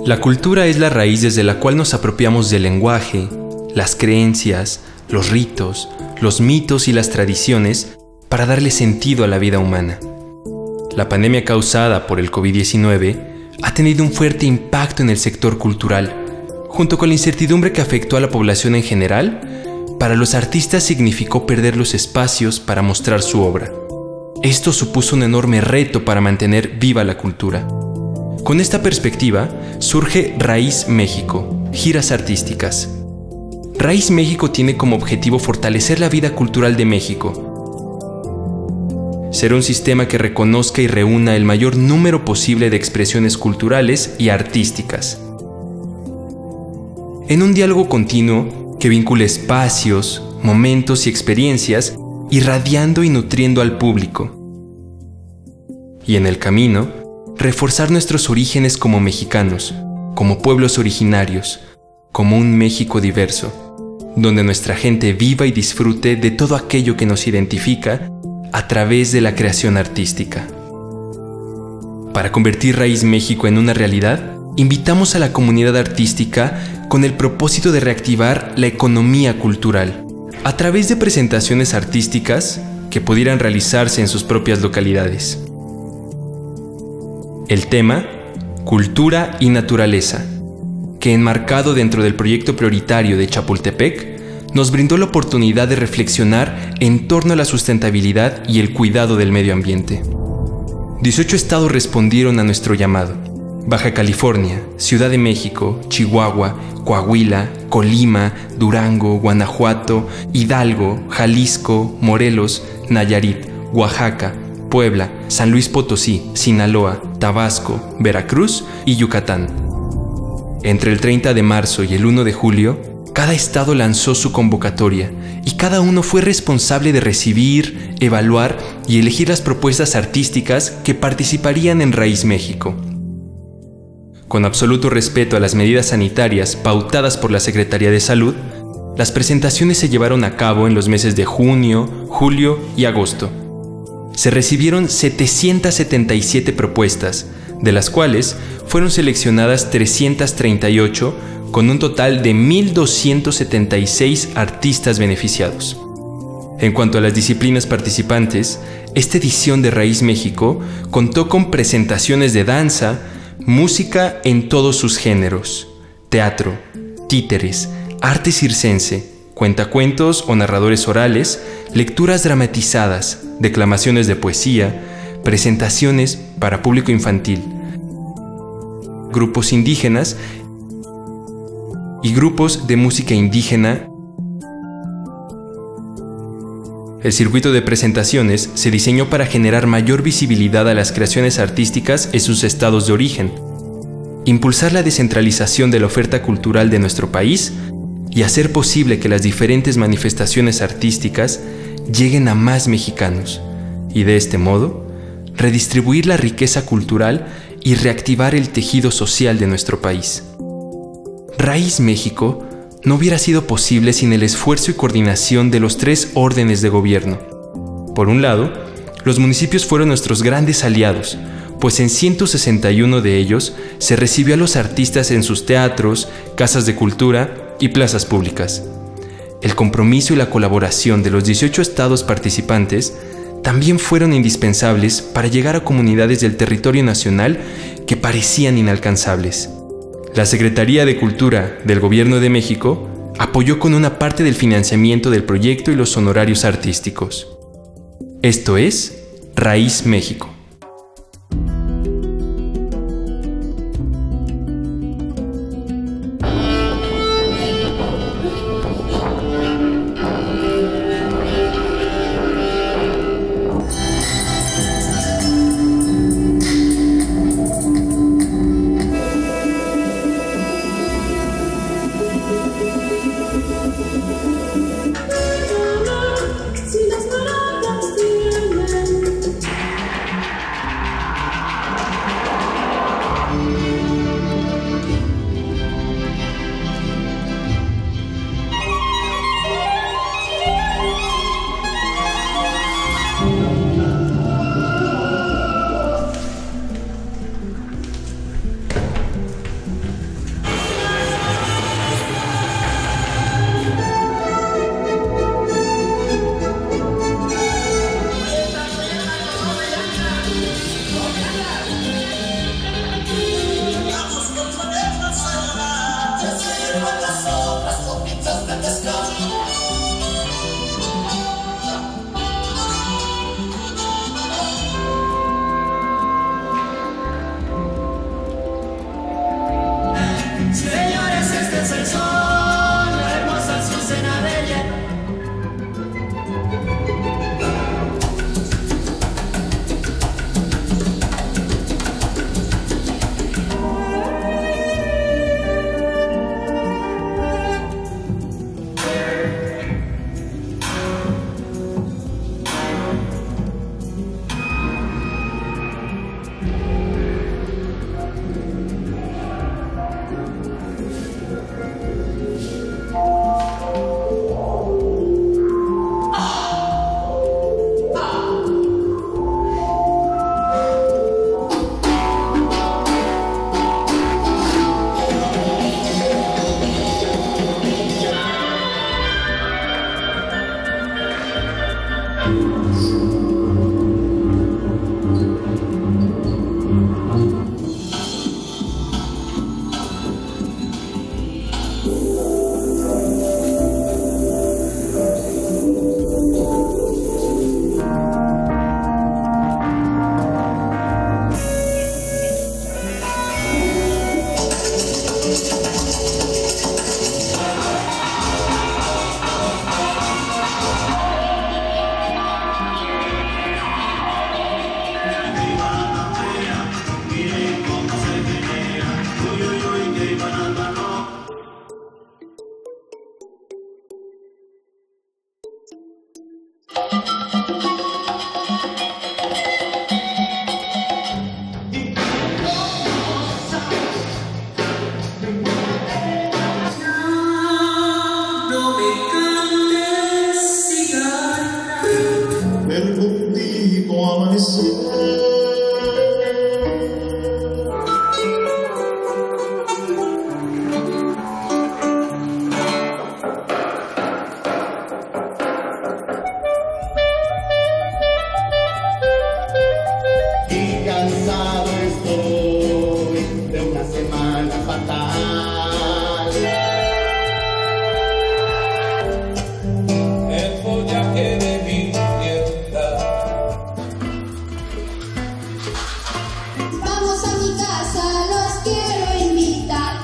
La cultura es la raíz desde la cual nos apropiamos del lenguaje, las creencias, los ritos, los mitos y las tradiciones para darle sentido a la vida humana. La pandemia causada por el COVID-19 ha tenido un fuerte impacto en el sector cultural, junto con la incertidumbre que afectó a la población en general. Para los artistas significó perder los espacios para mostrar su obra. Esto supuso un enorme reto para mantener viva la cultura. Con esta perspectiva, surge Raíz México, giras artísticas. Raíz México tiene como objetivo fortalecer la vida cultural de México. Ser un sistema que reconozca y reúna el mayor número posible de expresiones culturales y artísticas. En un diálogo continuo que vincule espacios, momentos y experiencias, irradiando y nutriendo al público. Y en el camino, reforzar nuestros orígenes como mexicanos, como pueblos originarios, como un México diverso, donde nuestra gente viva y disfrute de todo aquello que nos identifica a través de la creación artística. Para convertir Raíz México en una realidad, invitamos a la comunidad artística con el propósito de reactivar la economía cultural, a través de presentaciones artísticas que pudieran realizarse en sus propias localidades. El tema, Cultura y Naturaleza, que enmarcado dentro del proyecto prioritario de Chapultepec, nos brindó la oportunidad de reflexionar en torno a la sustentabilidad y el cuidado del medio ambiente. 18 estados respondieron a nuestro llamado: Baja California, Ciudad de México, Chihuahua, Coahuila, Colima, Durango, Guanajuato, Hidalgo, Jalisco, Morelos, Nayarit, Oaxaca, Puebla, San Luis Potosí, Sinaloa, Tabasco, Veracruz y Yucatán. Entre el 30 de marzo y el 1 de julio, cada estado lanzó su convocatoria y cada uno fue responsable de recibir, evaluar y elegir las propuestas artísticas que participarían en Raíz México. Con absoluto respeto a las medidas sanitarias pautadas por la Secretaría de Salud, las presentaciones se llevaron a cabo en los meses de junio, julio y agosto. Se recibieron 777 propuestas, de las cuales fueron seleccionadas 338, con un total de 1,276 artistas beneficiados. En cuanto a las disciplinas participantes, esta edición de Raíz México contó con presentaciones de danza, música en todos sus géneros, teatro, títeres, arte circense, cuentacuentos o narradores orales, lecturas dramatizadas, declamaciones de poesía, presentaciones para público infantil, grupos indígenas y grupos de música indígena. El circuito de presentaciones se diseñó para generar mayor visibilidad a las creaciones artísticas en sus estados de origen, impulsar la descentralización de la oferta cultural de nuestro país y hacer posible que las diferentes manifestaciones artísticas lleguen a más mexicanos, y de este modo, redistribuir la riqueza cultural y reactivar el tejido social de nuestro país. Raíz México no hubiera sido posible sin el esfuerzo y coordinación de los 3 órdenes de gobierno. Por un lado, los municipios fueron nuestros grandes aliados, pues en 161 de ellos se recibió a los artistas en sus teatros, casas de cultura y plazas públicas. El compromiso y la colaboración de los 18 estados participantes también fueron indispensables para llegar a comunidades del territorio nacional que parecían inalcanzables. La Secretaría de Cultura del Gobierno de México apoyó con una parte del financiamiento del proyecto y los honorarios artísticos. Esto es Raíz México. Señores, este es el sol, la hermosa Azucena Bella. El contigo amanecer. Y cansado estoy de una semana fatal. El follaje de mi tierra. Vamos a mi casa, los quiero invitar.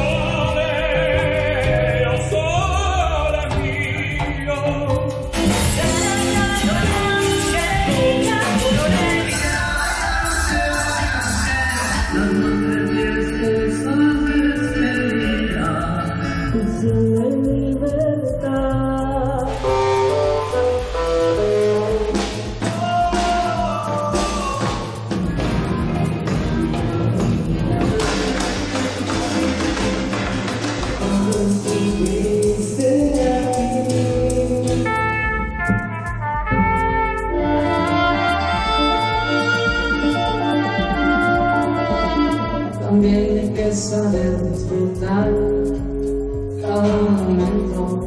También hay que saber disfrutar cada momento.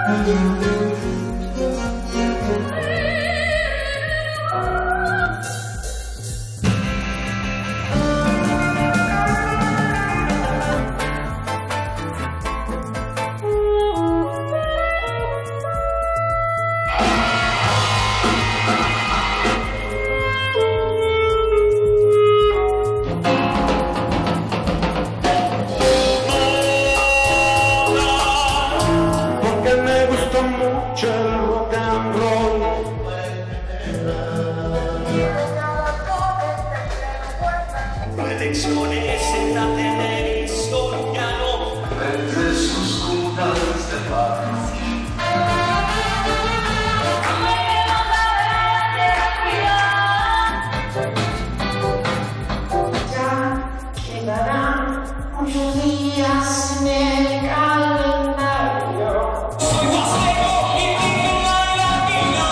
Elecciones en la televisión ya no vende sus dudas de paz. Ya quedarán muchos días en el calendario. Soy Huasteco y vivo en latino.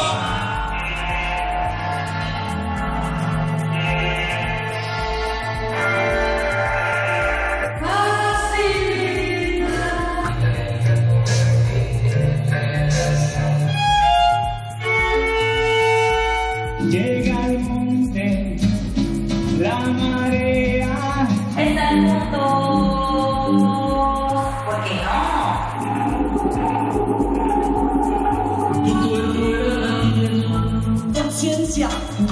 Llega al monte la marea. Están juntos, ¿por qué no? Conciencia,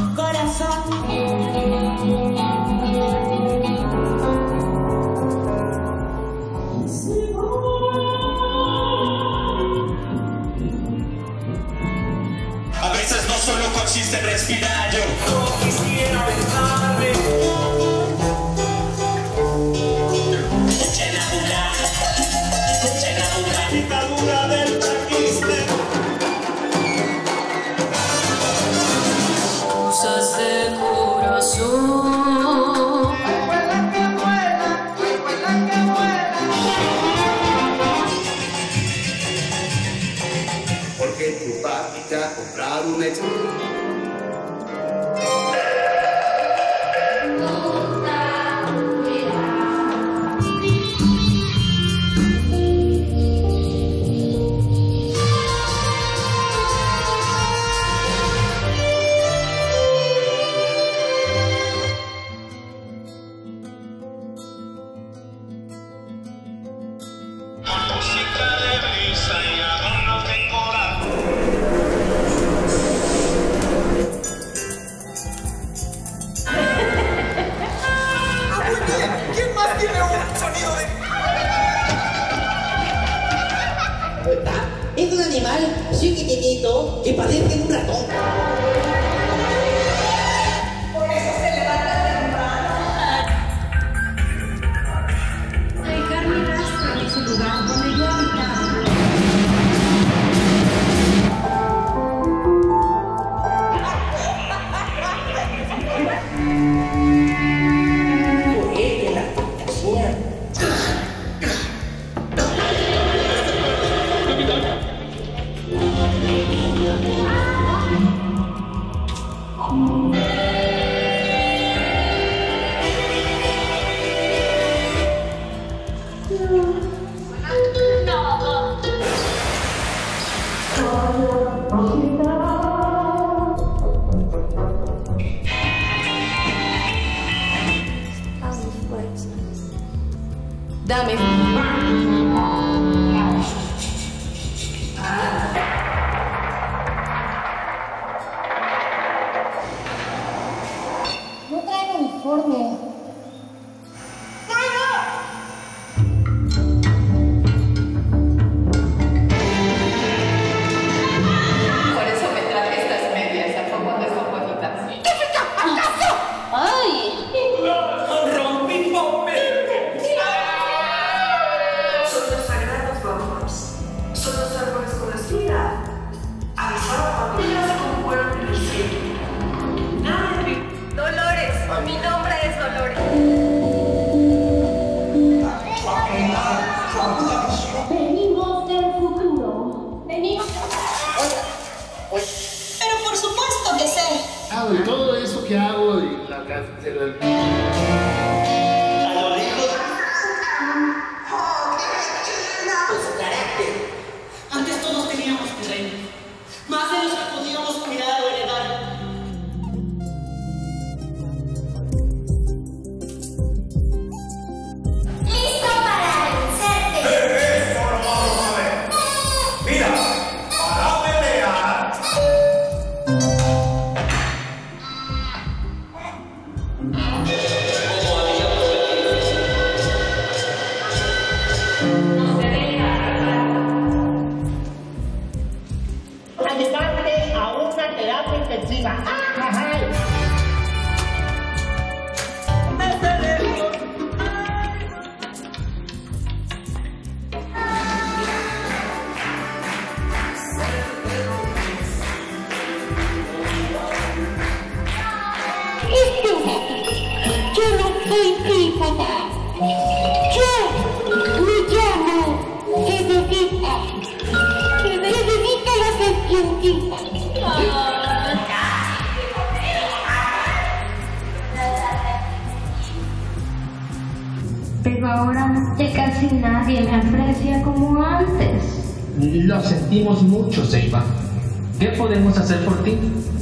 A veces no solo consiste en respirar, yo quisiera besarme. Escuchen la dictadura del taquiste. Cosas de corazón. vuela que vuela, vuela que vuela. Porque tu papi te ha comprado un ex. Música de brisa y adornos de coral. ¿Quién más tiene un sonido de...? Es un animal chiquitito que parece un ratón. Por eso se levanta temprano. Dejar mi rastro en ese lugar donde yo habitaba. Dame. No traen uniforme. Por eso me traje estas medias, ¿a poco no son bonitas? ¡Ay! Rompí Son los sagrados bambús. Son los árboles con la estrella. Avisaba cuando ya se conjugaron en el cielo. Nada de Dolores, mi nombre es Dolores. Venimos del futuro. Venimos. Pero por supuesto que sé. Hago y todo eso que hago y la A lo lejos. Su carácter. Aunque papá. Yo me llamo Federica. Federica la serpientita. Pero ahora ya casi nadie me aprecia como antes. Lo sentimos mucho, Seiba. ¿Qué podemos hacer por ti?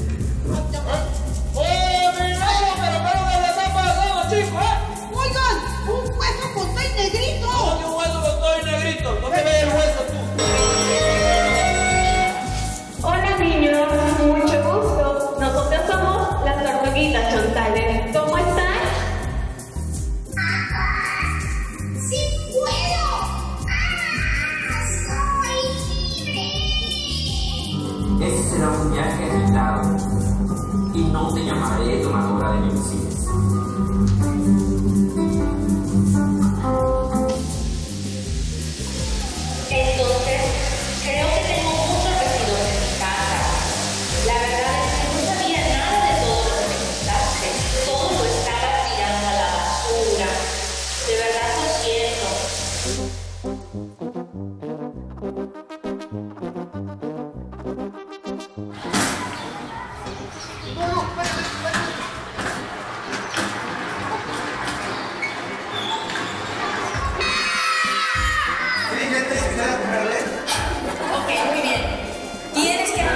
Hola niños, mucho gusto. Nosotros somos las tortuguitas chontales. ¿Cómo están? ¡Sí puedo! ¡Soy libre! Ese será un viaje agitado y no te llamaré tomadora de misiles. Entonces, creo que tengo muchos residuos en mi casa. La verdad es que no sabía nada de todo lo que me contaste. Todo lo estaba tirando a la basura. De verdad lo siento. Ok, muy bien. Tienes que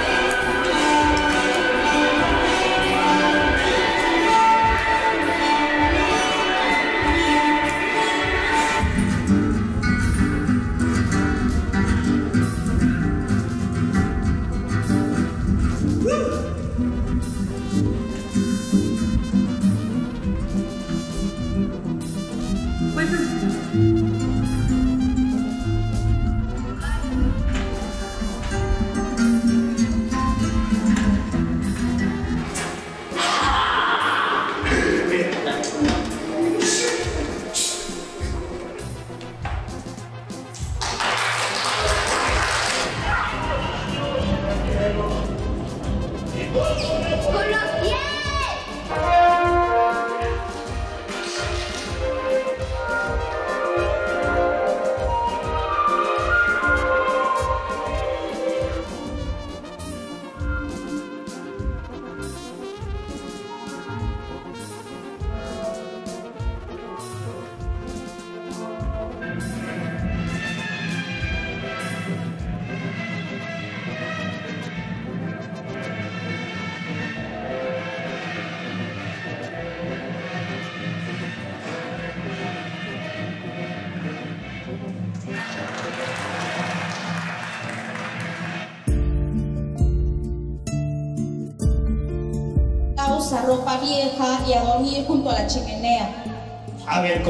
a usar ropa vieja y a dormir junto a la chimenea. A ver,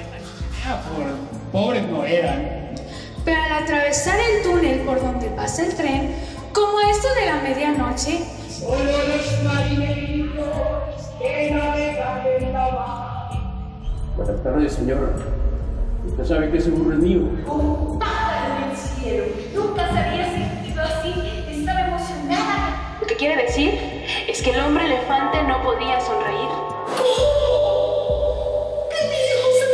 pobres no eran. Pero al atravesar el túnel por donde pasa el tren, como a esto de la medianoche, solo los marineritos que navegan en la mar. Buenas tardes, señora. Usted sabe que ese burro es mío. ¡Oh, padre del cielo! Nunca se había sentido así. Estaba emocionada. Lo que quiere decir es que el hombre elefante no podía sonreír. ¡Que mi hijo se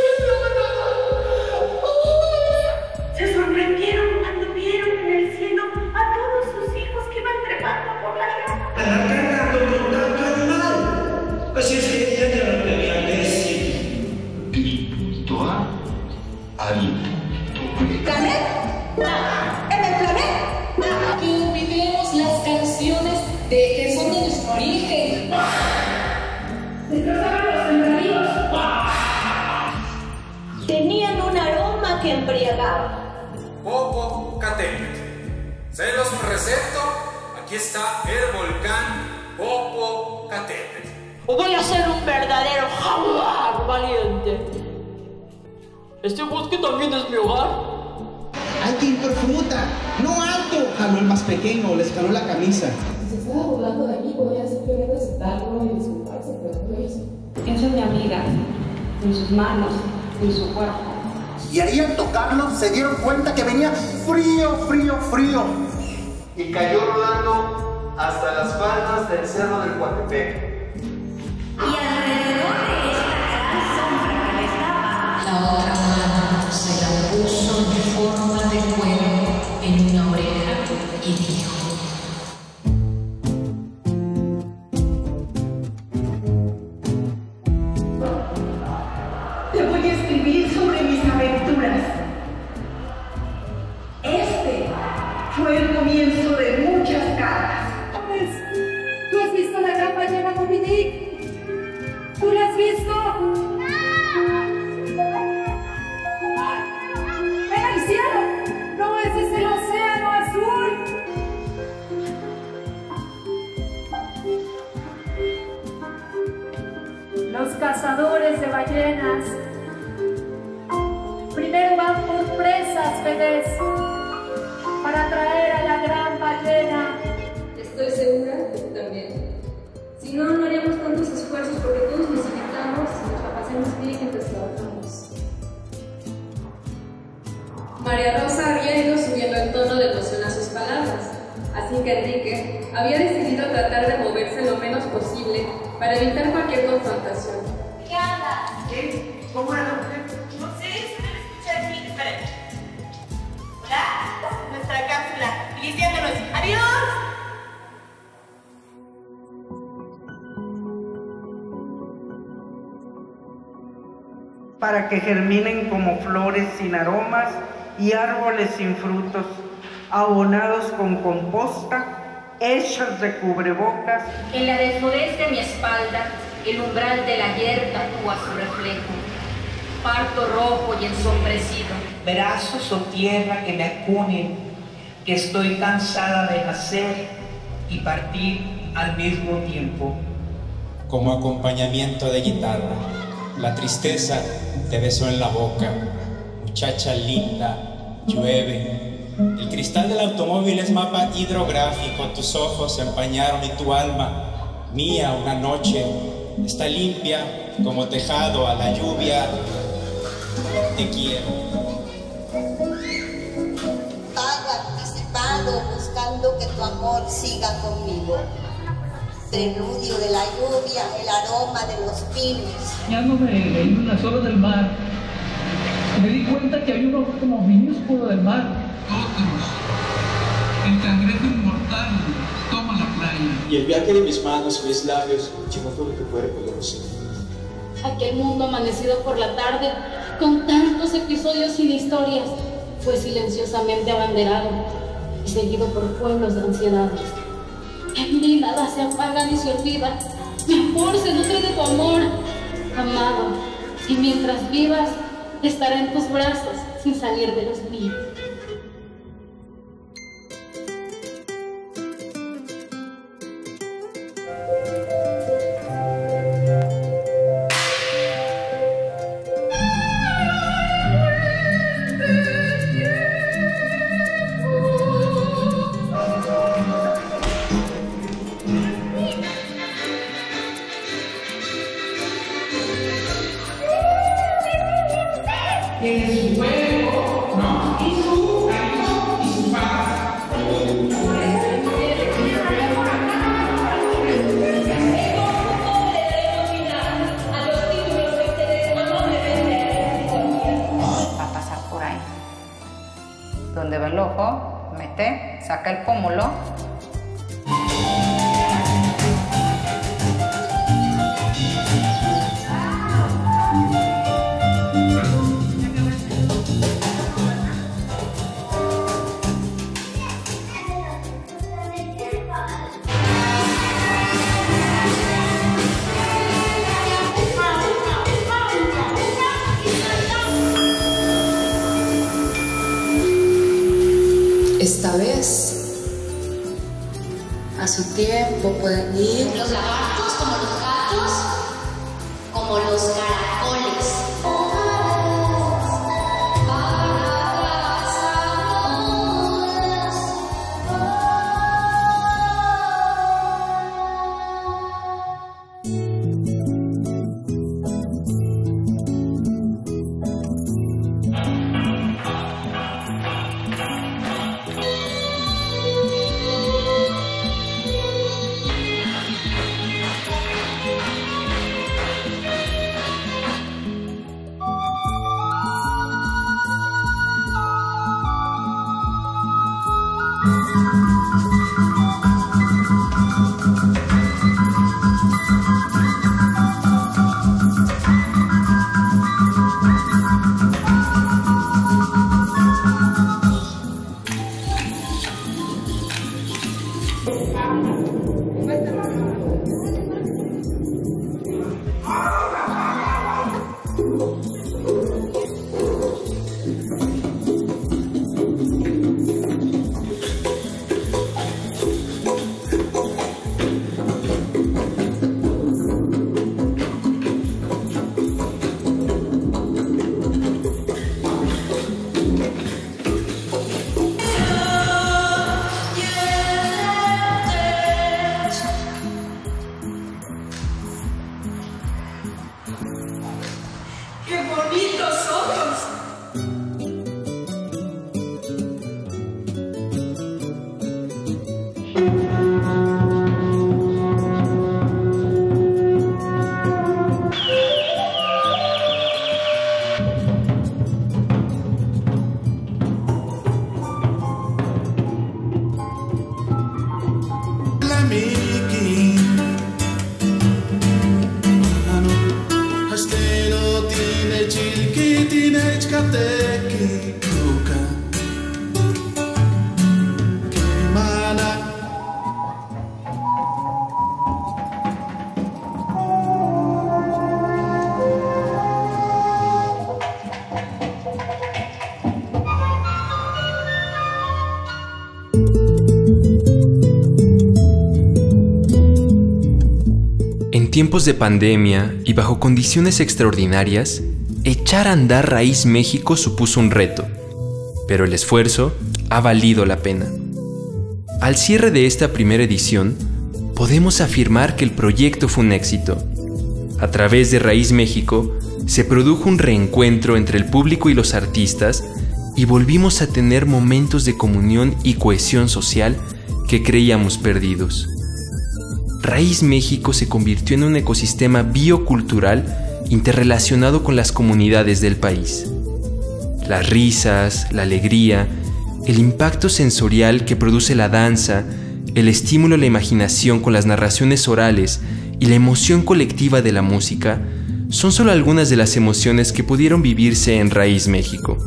me Se sorprendieron cuando vieron en el cielo a todos sus hijos que iban trepando por la rama. Cargando con tanto animal. Así es que ya te lo debían decir. Virtual al ¿Planeta? ¿En el planeta? Que olvidemos las canciones de que son de nuestro origen. Destrozaron los sembradíos. Tenían un aroma que embriagaba. Popocatépetl. Se los presento. Aquí está el volcán Popocatépetl. O voy a ser un verdadero jaguar valiente. ¿Este bosque también es mi hogar? ¡Hay que ir por fruta! ¡No alto! Jaló el más pequeño, le escaló la camisa. Si se estaba burlando de mí, podría simplemente aceptarlo y disculparse, pero no lo hizo. Esa es mi amiga, en sus manos, en su cuerpo. Y ahí al tocarlo se dieron cuenta que venía frío, frío, frío. Y cayó rodando hasta las faldas del cerro del Coatepec. Y alrededor de esta gran sombra que le estaba La otra mano se la puso en forma de cuerno en una oreja y dijo: Te voy a escribir sobre mis aventuras. Este fue el comienzo de muchas cartas. Pues, ¿tú has visto la gran ballena Moby Dick? ¿Tú la has visto? ¡Ven al cielo! ¡No, ese es el océano azul! Los cazadores de ballenas primero van por presas, bebés, para traer a la gran ballena. Estoy segura que tú también. Si no, no haríamos tantos esfuerzos porque todos necesitamos y nos la pasemos bien mientras trabajamos. María Rosa había ido subiendo el tono de emoción a sus palabras, así que Enrique había decidido tratar de moverse lo menos posible para evitar cualquier confrontación. ¿Qué hagas? ¿Qué? ¿Cómo era la mujer? No sé, se debe escuchar aquí. Espera. Hola, nuestra cápsula. Iniciándonos. ¡Adiós! Para que germinen como flores sin aromas y árboles sin frutos, abonados con composta, hechos de cubrebocas. En la desnudez de mi espalda, el umbral de la hierba actúa su reflejo. Parto rojo y ensombrecido. Brazos o tierra que me acunen, que estoy cansada de nacer y partir al mismo tiempo. Como acompañamiento de guitarra, la tristeza te besó en la boca. Muchacha linda, llueve. El cristal del automóvil es mapa hidrográfico. Tus ojos se empañaron y tu alma, mía una noche, está limpia como tejado a la lluvia. Te quiero. Pago anticipado buscando que tu amor siga conmigo. Preludio de la lluvia, el aroma de los pinos. Ya no me leí una sola del mar. Me di cuenta que había uno como minúsculo del mar. Otros. El cangrejo inmortal toma la playa. Y el viaje de mis manos y mis labios llegó todo tu cuerpo, yo lo sé. Aquel mundo amanecido por la tarde, con tantos episodios y de historias, fue silenciosamente abanderado y seguido por pueblos de ansiedades. En mí nada se apaga ni se olvida. Mi amor se nutre de tu amor, amado. Y mientras vivas, estaré en tus brazos sin salir de los míos. Donde va el ojo, mete, saca el pómulo. Esta vez, a su tiempo pueden ir Los lagartos como los gatos, como los caracoles. ¡Qué bonitos ojos! En tiempos de pandemia y bajo condiciones extraordinarias, echar a andar Raíz México supuso un reto, pero el esfuerzo ha valido la pena. Al cierre de esta primera edición, podemos afirmar que el proyecto fue un éxito. A través de Raíz México, se produjo un reencuentro entre el público y los artistas y volvimos a tener momentos de comunión y cohesión social que creíamos perdidos. Raíz México se convirtió en un ecosistema biocultural interrelacionado con las comunidades del país. Las risas, la alegría, el impacto sensorial que produce la danza, el estímulo a la imaginación con las narraciones orales y la emoción colectiva de la música son solo algunas de las emociones que pudieron vivirse en Raíz México.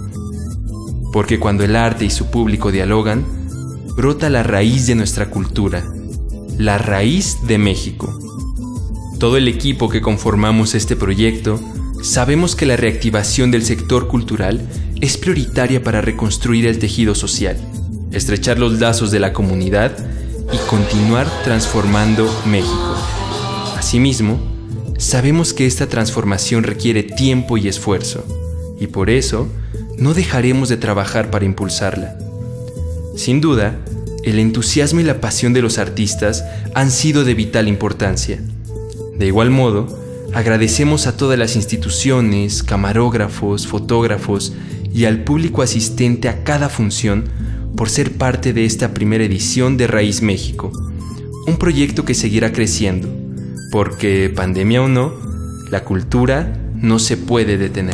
Porque cuando el arte y su público dialogan, brota la raíz de nuestra cultura, la raíz de México. Todo el equipo que conformamos este proyecto sabemos que la reactivación del sector cultural es prioritaria para reconstruir el tejido social, estrechar los lazos de la comunidad y continuar transformando México. Asimismo, sabemos que esta transformación requiere tiempo y esfuerzo, y por eso no dejaremos de trabajar para impulsarla. Sin duda, el entusiasmo y la pasión de los artistas han sido de vital importancia. De igual modo, agradecemos a todas las instituciones, camarógrafos, fotógrafos y al público asistente a cada función por ser parte de esta primera edición de Raíz México, un proyecto que seguirá creciendo, porque, pandemia o no, la cultura no se puede detener.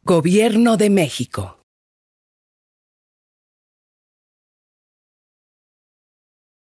Gobierno de México.